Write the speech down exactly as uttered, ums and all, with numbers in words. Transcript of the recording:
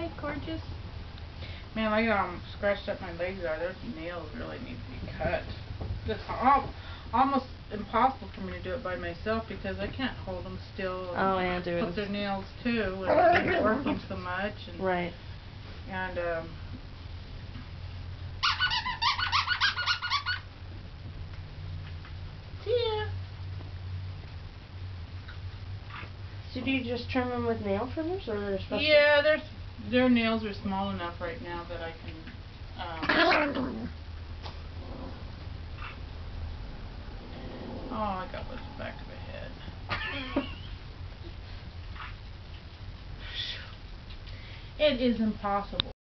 Hi, gorgeous. Man, I um scratched up my legs are. Those nails really need to be cut. It's al almost impossible for me to do it by myself because I can't hold them still. And oh, Andrew. put their nails too, and I'm working so much. And, right. And um. See ya. So do you just trim them with nail trimmers, or are there special? Yeah, their their nails are small enough right now that I can. Um, oh, I got what's the back of the head. It is impossible.